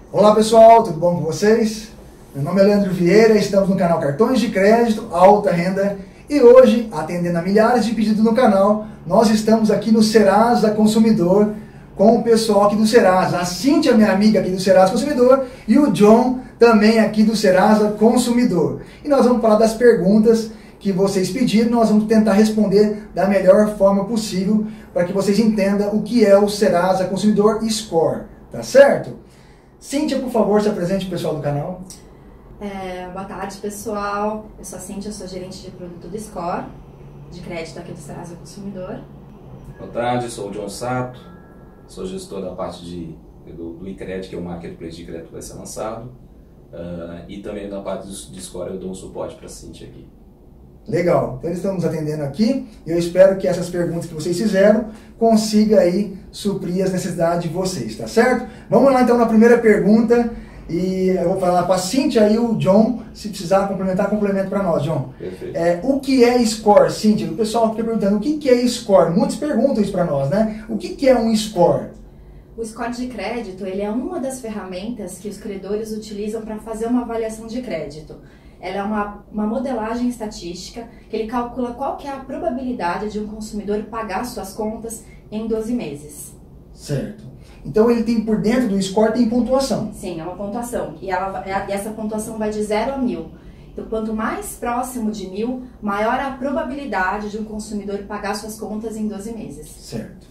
Olá pessoal, tudo bom com vocês? Meu nome é Leandro Vieira, estamos no canal Cartões de Crédito Alta Renda e hoje, atendendo a milhares de pedidos no canal, nós estamos aqui no Serasa Consumidor com o pessoal aqui do Serasa, a Cíntia, minha amiga aqui do Serasa Consumidor, e o John, também aqui do Serasa Consumidor. E nós vamos falar das perguntas que vocês pediram, nós vamos tentar responder da melhor forma possível para que vocês entendam o que é o Serasa Consumidor Score, tá certo? Cíntia, por favor, se apresente para o pessoal do canal. Boa tarde, pessoal. Eu sou a Cíntia, eu sou gerente de produto do Score, de crédito aqui do Serasa Consumidor. Boa tarde, sou o John Sato, sou gestor da parte do iCredit, que é o marketplace de crédito que vai ser lançado, e também da parte de Score eu dou um suporte para a Cíntia aqui. Legal, então eles estão nos atendendo aqui e eu espero que essas perguntas que vocês fizeram consiga aí suprir as necessidades de vocês, tá certo? Vamos lá então na primeira pergunta e eu vou falar para a Cíntia e o John, se precisar complementar, complemento para nós, John. Perfeito. O que é Score, Cíntia? O pessoal fica perguntando o que é Score, muitos perguntam isso para nós, né? O que é um Score? O score de crédito, ele é uma das ferramentas que os credores utilizam para fazer uma avaliação de crédito. Ela é uma modelagem estatística que ele calcula qual que é a probabilidade de um consumidor pagar suas contas em 12 meses. Certo. Então ele tem por dentro do score tem pontuação. Sim, é uma pontuação. E essa pontuação vai de 0 a 1000. Então quanto mais próximo de 1000, maior a probabilidade de um consumidor pagar suas contas em 12 meses. Certo.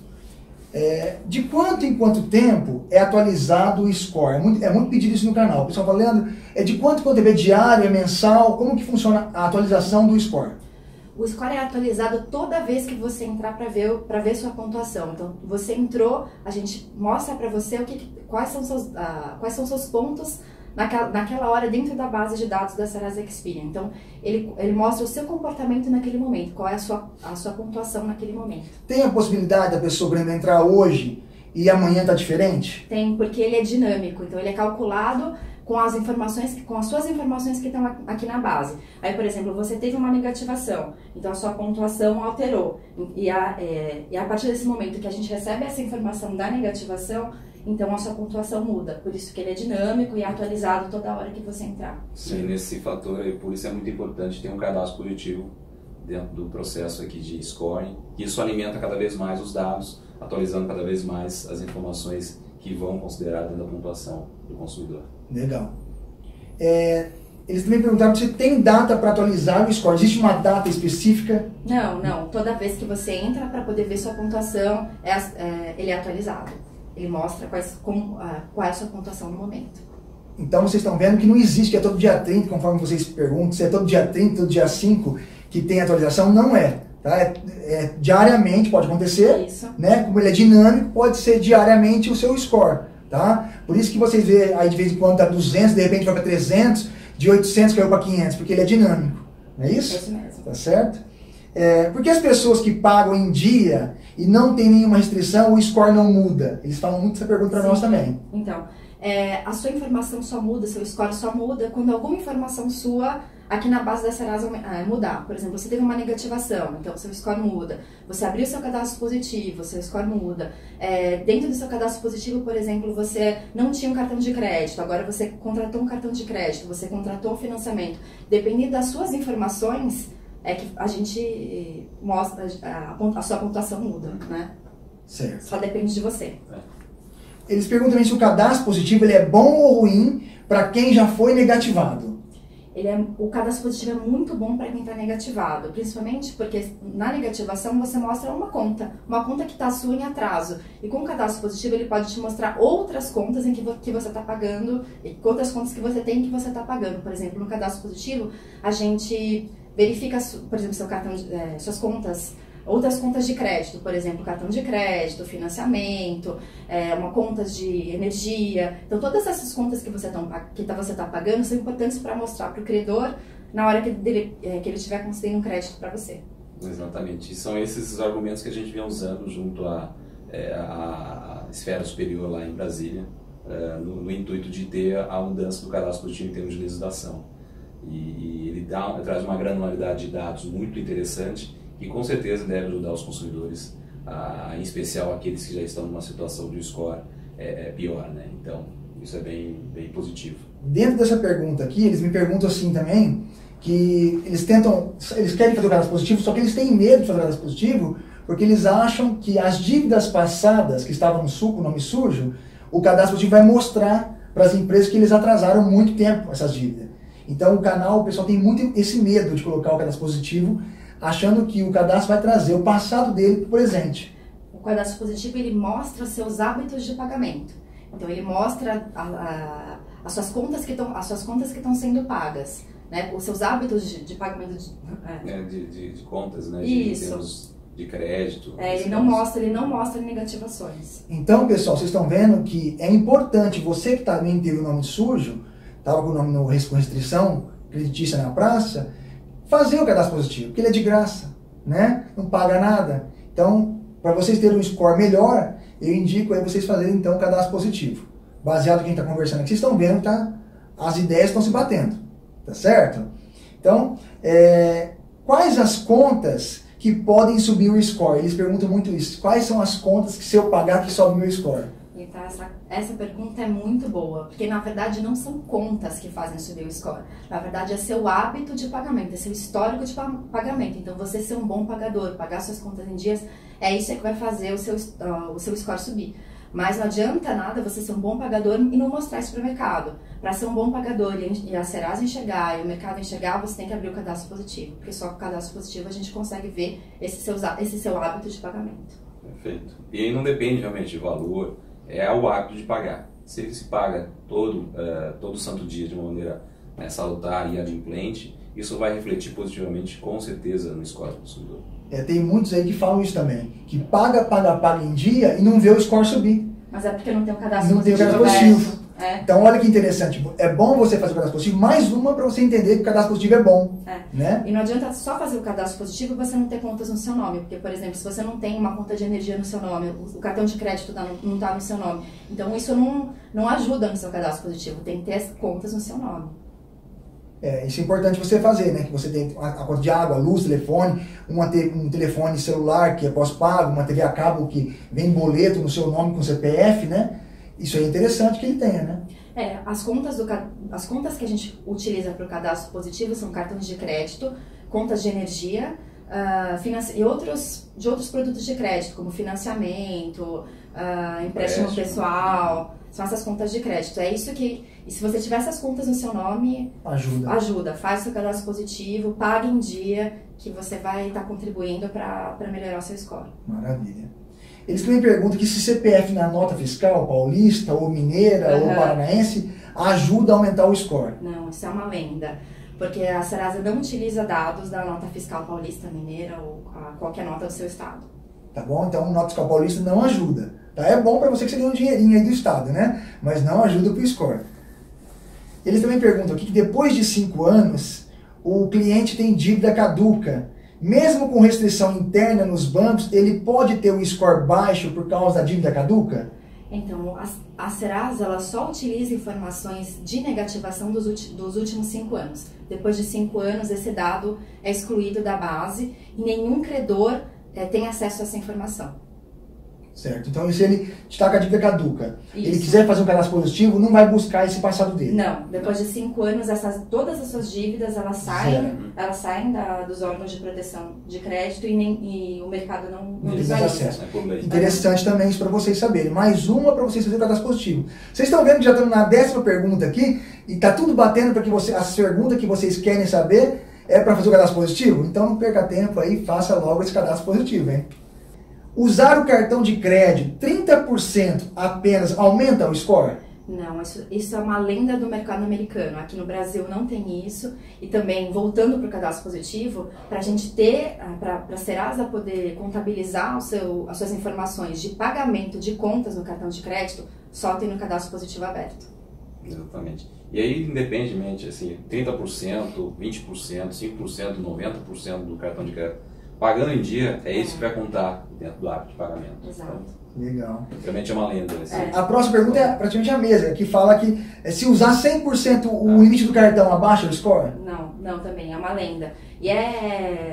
De quanto em quanto tempo é atualizado o score? É muito pedido isso no canal. O pessoal fala, Leandro, de quanto em quanto tempo? É diário, é mensal? Como que funciona a atualização do score? O score é atualizado toda vez que você entrar para ver sua pontuação. Então, você entrou, a gente mostra para você quais são seus pontos naquela hora dentro da base de dados da Serasa Experian. Então, ele mostra o seu comportamento naquele momento, qual é a sua pontuação naquele momento. Tem a possibilidade da pessoa, por exemplo, entrar hoje e amanhã tá diferente? Tem, porque ele é dinâmico. Então, ele é calculado com as suas informações que estão aqui na base. Aí, por exemplo, você teve uma negativação, então a sua pontuação alterou. E a partir desse momento que a gente recebe essa informação da negativação, então a sua pontuação muda. Por isso que ele é dinâmico e atualizado toda hora que você entrar. Sim, nesse fator aí, por isso é muito importante ter um cadastro positivo dentro do processo aqui de scoring. Isso alimenta cada vez mais os dados, atualizando cada vez mais as informações que vão considerar dentro da pontuação do consumidor. Legal. Eles também perguntaram se tem data para atualizar o score. Existe uma data específica? Não. Toda vez que você entra para poder ver sua pontuação, ele é atualizado. Ele mostra qual é a sua pontuação no momento. Então vocês estão vendo que não existe, que é todo dia 30, conforme vocês perguntam, se é todo dia 30, todo dia 5 que tem atualização, não é. Tá? Diariamente pode acontecer, isso. Né? Como ele é dinâmico, pode ser diariamente o seu score. Tá? Por isso que vocês vê aí de vez em quando tá 200, de repente vai para 300, de 800 caiu para 500, porque ele é dinâmico. Não é isso? É isso mesmo. Tá certo? Porque as pessoas que pagam em dia e não tem nenhuma restrição, o score não muda? Eles falam muito essa pergunta para nós também. Então, a sua informação só muda, seu score só muda quando alguma informação sua aqui na base da Serasa mudar. Por exemplo, você teve uma negativação, então seu score muda. Você abriu seu cadastro positivo, seu score muda. Dentro do seu cadastro positivo, por exemplo, você não tinha um cartão de crédito, agora você contratou um cartão de crédito, você contratou um financiamento. Dependendo das suas informações, que a gente mostra, a sua pontuação muda, né? Certo. Só depende de você. Eles perguntam também se o cadastro positivo ele é bom ou ruim para quem já foi negativado. O cadastro positivo é muito bom para quem está negativado, principalmente porque na negativação você mostra uma conta que está sua em atraso. E com o cadastro positivo ele pode te mostrar outras contas em que você está pagando, e outras contas que você tem que você está pagando. Por exemplo, no cadastro positivo a gente verifica, por exemplo, seu cartão, suas contas, outras contas de crédito, por exemplo, cartão de crédito, financiamento, uma conta de energia. Então, todas essas contas que você está pagando são importantes para mostrar para o credor na hora que ele estiver concedendo um crédito para você. Exatamente. E são esses os argumentos que a gente vem usando junto à esfera superior lá em Brasília, no intuito de ter a mudança do cadastro positivo em termos de legislação. E ele traz uma granularidade de dados muito interessante que com certeza deve ajudar os consumidores, em especial aqueles que já estão numa situação de score pior, né? Então, Isso é bem positivo. Dentro dessa pergunta aqui, eles me perguntam assim também, que eles querem fazer o cadastro positivo, só que eles têm medo de fazer o cadastro positivo, porque eles acham que as dívidas passadas que estavam no nome sujo, o cadastro positivo vai mostrar para as empresas que eles atrasaram muito tempo essas dívidas. Então o pessoal tem muito esse medo de colocar o cadastro positivo, achando que o cadastro vai trazer o passado dele para o presente. O cadastro positivo, ele mostra seus hábitos de pagamento. Então ele mostra as suas contas que estão sendo pagas, né? Os seus hábitos de pagamento de contas, né? Isso. De termos de crédito. Ele não mostra negativações. Então, pessoal, vocês estão vendo que é importante, você que também teve o nome sujo, estava com o nome com restrição creditícia na praça, fazer o cadastro positivo, porque ele é de graça, né? Não paga nada. Então, para vocês terem um score melhor, eu indico aí vocês fazerem então o cadastro positivo. Baseado em quem está conversando aqui, vocês estão vendo, tá? As ideias estão se batendo, tá certo? Então, quais as contas que podem subir o score? Eles perguntam muito isso. Quais são as contas que se eu pagar que sobe o meu score? Então, essa pergunta é muito boa, porque na verdade não são contas que fazem subir o score. Na verdade é seu hábito de pagamento, é seu histórico de pagamento. Então você ser um bom pagador, pagar suas contas em dias, é isso que vai fazer o seu score subir. Mas não adianta nada você ser um bom pagador e não mostrar isso para o mercado. Para ser um bom pagador e a Serasa enxergar e o mercado enxergar, você tem que abrir o cadastro positivo. Porque só com o cadastro positivo a gente consegue ver esse seu hábito de pagamento. Perfeito. E aí não depende realmente de valor, é o hábito de pagar. Se ele se paga todo santo dia de uma maneira salutar e adimplente, isso vai refletir positivamente, com certeza, no score do consumidor. Tem muitos aí que falam isso também, que paga em dia e não vê o score subir. Mas é porque não tem o cadastro não positivo. Não tem o cadastro positivo. É. Então olha que interessante, é bom você fazer o cadastro positivo, mais uma para você entender que o cadastro positivo é bom. Né? E não adianta só fazer o cadastro positivo e você não ter contas no seu nome, porque, por exemplo, se você não tem uma conta de energia no seu nome, o cartão de crédito não está no seu nome, então isso não ajuda no seu cadastro positivo, tem que ter as contas no seu nome. Isso é importante você fazer, né? Que você tem a conta de água, luz, telefone, um telefone celular que é pós-pago, uma TV a cabo que vem boleto no seu nome com CPF, né? Isso é interessante que ele tenha, né? As contas que a gente utiliza para o cadastro positivo são cartões de crédito, contas de energia e outros produtos de crédito, como financiamento, empréstimo pessoal, são essas contas de crédito. É isso que, e se você tiver essas contas no seu nome, ajuda. Faz o seu cadastro positivo, pague em dia, que você vai estar contribuindo para melhorar o seu score. Maravilha. Eles também perguntam que se CPF na nota fiscal, paulista, ou mineira, ou paranaense, ajuda a aumentar o score. Não, isso é uma lenda. Porque a Serasa não utiliza dados da nota fiscal paulista, mineira ou qualquer nota do seu estado. Tá bom? Então, nota fiscal paulista não ajuda. Tá? É bom para você que você ganha um dinheirinho aí do estado, né? Mas não ajuda para o score. Eles também perguntam aqui que depois de 5 anos, o cliente tem dívida caduca. Mesmo com restrição interna nos bancos, ele pode ter um score baixo por causa da dívida caduca? Então, a Serasa ela só utiliza informações de negativação dos últimos 5 anos. Depois de 5 anos, esse dado é excluído da base e nenhum credor tem acesso a essa informação. Certo. Então, se ele está com a dívida caduca, ele quiser fazer um cadastro positivo, não vai buscar esse passado dele. Não. Depois de 5 anos, todas as suas dívidas, elas saem dos órgãos de proteção de crédito e o mercado não visualiza. Interessante também isso para vocês saberem. Mais uma para vocês fazerem o cadastro positivo. Vocês estão vendo que já estamos na 10ª pergunta aqui e está tudo batendo para que as perguntas que vocês querem saber é para fazer o cadastro positivo? Então não perca tempo aí, faça logo esse cadastro positivo, hein? Usar o cartão de crédito 30% apenas aumenta o score? Não, isso é uma lenda do mercado americano. Aqui no Brasil não tem isso. E também, voltando para o cadastro positivo, para a gente ter, para a Serasa poder contabilizar as suas informações de pagamento de contas no cartão de crédito, só tem no cadastro positivo aberto. Exatamente. E aí, independentemente, assim, 30%, 20%, 5%, 90% do cartão de crédito pagando em dia, é isso que vai contar dentro do hábito de pagamento. Exato. Então, legal. Realmente é uma lenda. A próxima pergunta é praticamente a mesma, que fala que se usar 100% o limite do cartão, abaixa o score? Não também, é uma lenda. E é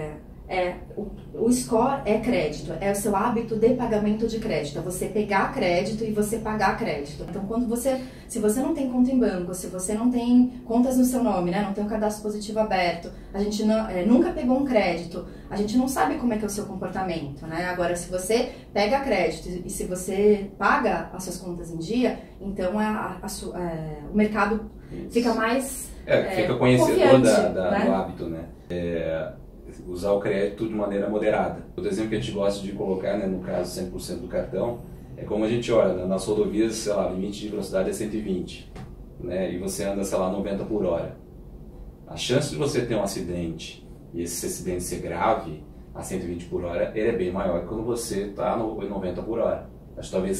O score é crédito, é o seu hábito de pagamento de crédito, é você pegar crédito e você pagar crédito. Então, se você não tem conta em banco, se você não tem contas no seu nome, né, não tem um cadastro positivo aberto, a gente nunca pegou um crédito, a gente não sabe como é que é o seu comportamento, né? Agora, se você pega crédito e se você paga as suas contas em dia, então o mercado fica mais fica conhecedor né? do hábito, né? Usar o crédito de maneira moderada. O exemplo que a gente gosta de colocar, né, no caso 100% do cartão, é como a gente olha, né, nas rodovias, sei lá, o limite de velocidade é 120, né, e você anda, sei lá, 90 por hora. A chance de você ter um acidente, e esse acidente ser grave, a 120 por hora, ele é bem maior que quando você está no 90 por hora. Acho que talvez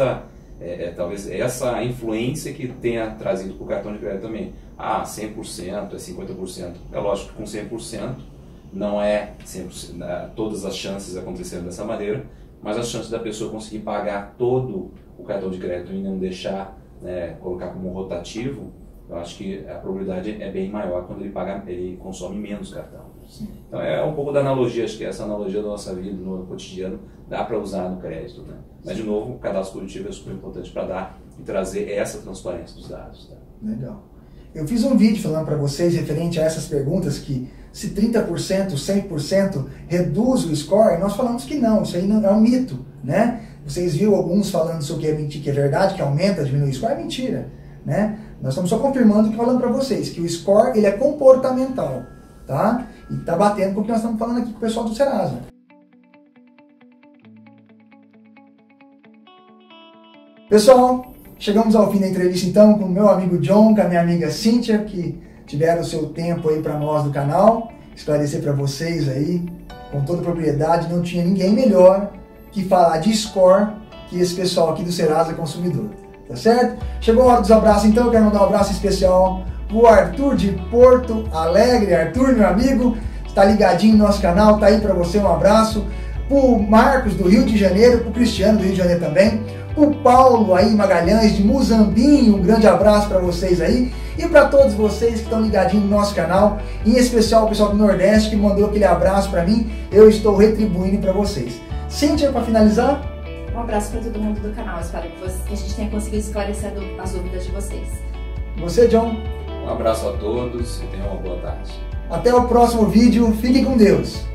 essa influência que tenha trazido para o cartão de crédito também. 100%, 50%. É lógico que com 100%, não é 100%, todas as chances aconteceram dessa maneira, mas as chances da pessoa conseguir pagar todo o cartão de crédito e não deixar, né, colocar como rotativo, eu acho que a probabilidade é bem maior quando ele consome menos cartão. Sim. Então é um pouco da analogia, acho que essa analogia da nossa vida, no cotidiano, dá para usar no crédito, né? Mas de novo, o cadastro positivo é super importante para dar e trazer essa transparência dos dados. Tá? Legal. Eu fiz um vídeo falando para vocês referente a essas perguntas que se 30%, 100% reduz o score, e nós falamos que não, isso aí não é um mito, né? Vocês viram alguns falando sobre que é mentira, que é verdade, que aumenta, diminui o score, é mentira, né? Nós estamos só confirmando que falando para vocês, que o score ele é comportamental, tá? E tá batendo com o que nós estamos falando aqui com o pessoal do Serasa. Pessoal, chegamos ao fim da entrevista então com o meu amigo John, com a minha amiga Cíntia, que tiveram o seu tempo aí para nós do canal, esclarecer para vocês aí, com toda propriedade, não tinha ninguém melhor que falar de score que esse pessoal aqui do Serasa Consumidor, tá certo? Chegou a hora dos abraços então, eu quero mandar um abraço especial pro Arthur de Porto Alegre. Arthur, meu amigo, está ligadinho no nosso canal, tá aí para você, um abraço. Pro Marcos do Rio de Janeiro, pro Cristiano do Rio de Janeiro também, pro Paulo aí Magalhães de Muzambinho, um grande abraço para vocês aí. E para todos vocês que estão ligadinhos no nosso canal, em especial o pessoal do Nordeste que mandou aquele abraço para mim, eu estou retribuindo para vocês. Cíntia, para finalizar? Um abraço para todo mundo do canal, espero que a gente tenha conseguido esclarecer as dúvidas de vocês. Você, John? Um abraço a todos e tenham uma boa tarde. Até o próximo vídeo, fiquem com Deus!